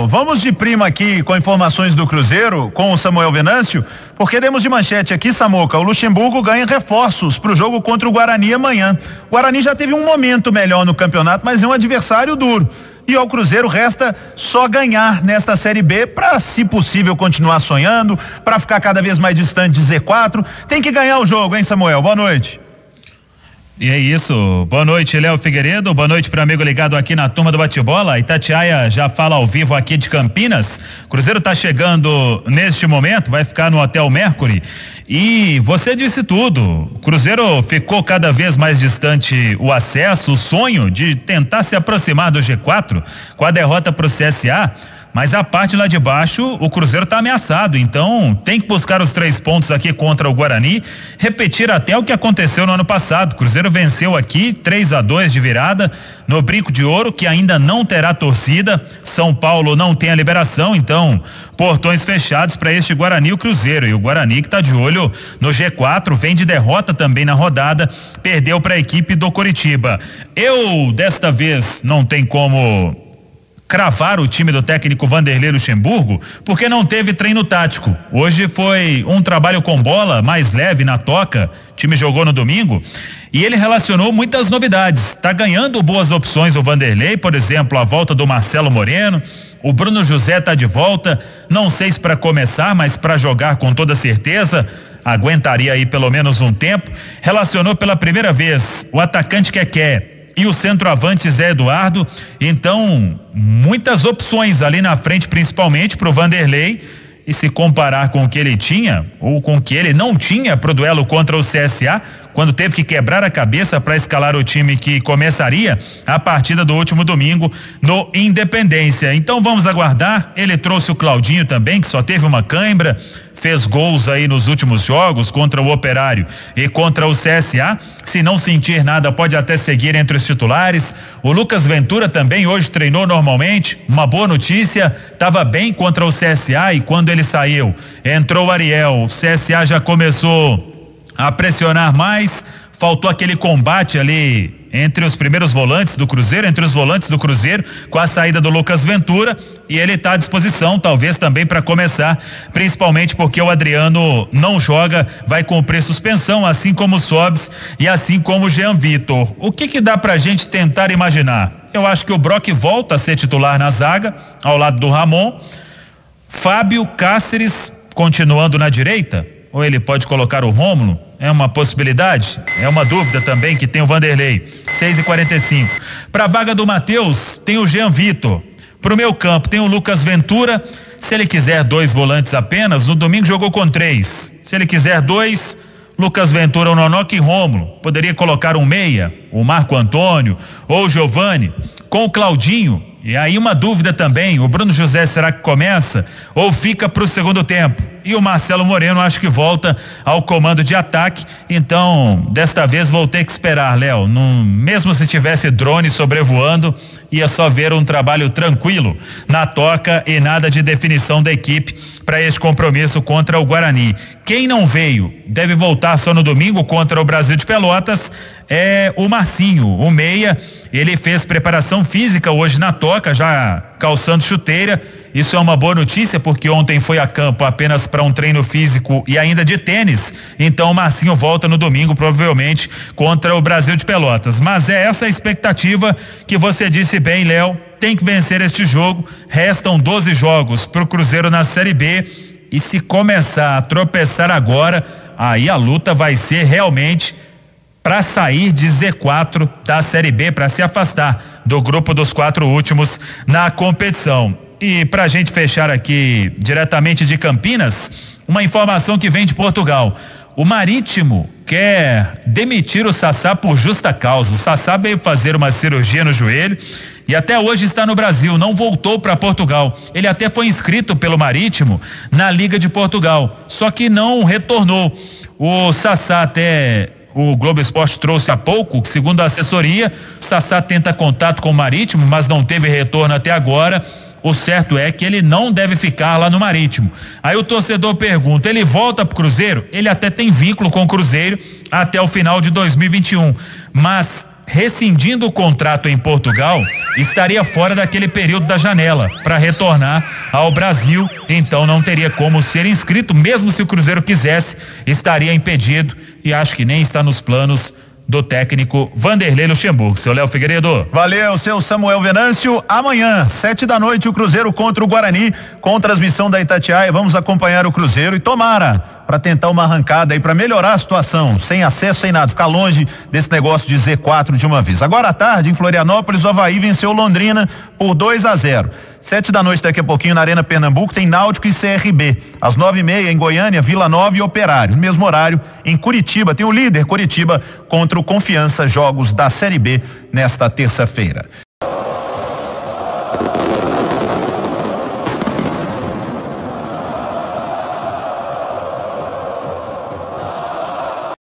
vamos de prima aqui com informações do Cruzeiro, com o Samuel Venâncio, porque demos de manchete aqui, Samuca, o Luxemburgo ganha reforços para o jogo contra o Guarani amanhã. O Guarani já teve um momento melhor no campeonato, mas é um adversário duro. E ao Cruzeiro resta só ganhar nesta Série B para, se possível, continuar sonhando, para ficar cada vez mais distante de Z4. Tem que ganhar o jogo, hein, Samuel? Boa noite. E é isso, boa noite, Léo Figueiredo, boa noite para amigo ligado aqui na turma do bate-bola. Itatiaia já fala ao vivo aqui de Campinas. Cruzeiro tá chegando neste momento, vai ficar no Hotel Mercury. E você disse tudo, Cruzeiro ficou cada vez mais distante o acesso, o sonho de tentar se aproximar do G4 com a derrota pro CSA. Mas a parte lá de baixo, o Cruzeiro está ameaçado, então tem que buscar os 3 pontos aqui contra o Guarani, repetir até o que aconteceu no ano passado. O Cruzeiro venceu aqui 3-2 de virada no Brinco de Ouro, que ainda não terá torcida. São Paulo não tem a liberação, então portões fechados para este Guarani e o Cruzeiro. E o Guarani que está de olho no G4, vem de derrota também na rodada, perdeu para a equipe do Coritiba. Eu desta vez não tem como cravar o time do técnico Vanderlei Luxemburgo, porque não teve treino tático. Hoje foi um trabalho com bola mais leve na toca, o time jogou no domingo e ele relacionou muitas novidades. Tá ganhando boas opções o Vanderlei, por exemplo, a volta do Marcelo Moreno, o Bruno José tá de volta, não sei se para começar, mas para jogar com toda certeza. Aguentaria aí pelo menos um tempo. Relacionou pela primeira vez o atacante Keké e o centroavante Zé Eduardo. Então, muitas opções ali na frente, principalmente pro Vanderlei. E se comparar com o que ele tinha, ou com o que ele não tinha pro duelo contra o CSA, quando teve que quebrar a cabeça para escalar o time que começaria a partida do último domingo no Independência. Então vamos aguardar. Ele trouxe o Claudinho também, que só teve uma cãibra, fez gols aí nos últimos jogos contra o Operário e contra o CSA. Se não sentir nada, pode até seguir entre os titulares. O Lucas Ventura também hoje treinou normalmente, uma boa notícia, estava bem contra o CSA e quando ele saiu, entrou o Ariel. O CSA já começou a pressionar mais, faltou aquele combate ali entre os primeiros volantes do Cruzeiro, entre os volantes do Cruzeiro, com a saída do Lucas Ventura, e ele está à disposição, talvez também para começar, principalmente porque o Adriano não joga, vai cumprir suspensão, assim como o Sobs e assim como o Jean Vitor. O que dá pra gente tentar imaginar? Eu acho que o Brock volta a ser titular na zaga, ao lado do Ramon, Fábio, Cáceres continuando na direita, ou ele pode colocar o Rômulo? É uma possibilidade? É uma dúvida também que tem o Vanderlei. 6:45. Para a vaga do Matheus, tem o Jean Vitor. Pro meu campo, tem o Lucas Ventura. Se ele quiser 2 volantes apenas, no domingo jogou com 3. Se ele quiser 2, Lucas Ventura, o Nonoca e Rômulo. Poderia colocar um meia, o Marco Antônio ou o Giovani, com o Claudinho. E aí uma dúvida também, o Bruno José será que começa ou fica pro segundo tempo? E o Marcelo Moreno acho que volta ao comando de ataque, então desta vez vou ter que esperar, Léo, mesmo se tivesse drone sobrevoando, ia só ver um trabalho tranquilo na toca e nada de definição da equipe para este compromisso contra o Guarani. Quem não veio deve voltar só no domingo contra o Brasil de Pelotas é o Marcinho, o meia. Ele fez preparação física hoje na toca, já calçando chuteira. Isso é uma boa notícia porque ontem foi a campo apenas para um treino físico e ainda de tênis. Então o Marcinho volta no domingo provavelmente contra o Brasil de Pelotas. Mas é essa a expectativa que você disse bem, Léo. Tem que vencer este jogo. Restam 12 jogos pro Cruzeiro na Série B e se começar a tropeçar agora, aí a luta vai ser realmente para sair de Z4 da Série B, para se afastar do grupo dos 4 últimos na competição. E pra gente fechar aqui diretamente de Campinas, uma informação que vem de Portugal. O Marítimo quer demitir o Sassá por justa causa. O Sassá veio fazer uma cirurgia no joelho e até hoje está no Brasil, não voltou para Portugal. Ele até foi inscrito pelo Marítimo na Liga de Portugal, só que não retornou. O Sassá até o Globo Esporte trouxe há pouco, segundo a assessoria, Sassá tenta contato com o Marítimo, mas não teve retorno até agora. O certo é que ele não deve ficar lá no Marítimo. Aí o torcedor pergunta, ele volta pro Cruzeiro? Ele até tem vínculo com o Cruzeiro até o final de 2021, mas rescindindo o contrato em Portugal, estaria fora daquele período da janela para retornar ao Brasil, então não teria como ser inscrito, mesmo se o Cruzeiro quisesse, estaria impedido e acho que nem está nos planos do técnico Vanderlei Luxemburgo. Seu Léo Figueiredo. Valeu, seu Samuel Venâncio. Amanhã, 7h, o Cruzeiro contra o Guarani, com transmissão da Itatiaia. Vamos acompanhar o Cruzeiro e tomara para tentar uma arrancada aí para melhorar a situação, sem acesso, sem nada, ficar longe desse negócio de Z4 de uma vez. Agora à tarde, em Florianópolis, o Avaí venceu Londrina por 2-0. 7h, daqui a pouquinho, na Arena Pernambuco, tem Náutico e CRB. Às 9h30, em Goiânia, Vila Nova e Operário. No mesmo horário, em Curitiba, tem o líder Curitiba contra o Confiança, jogos da Série B nesta terça-feira.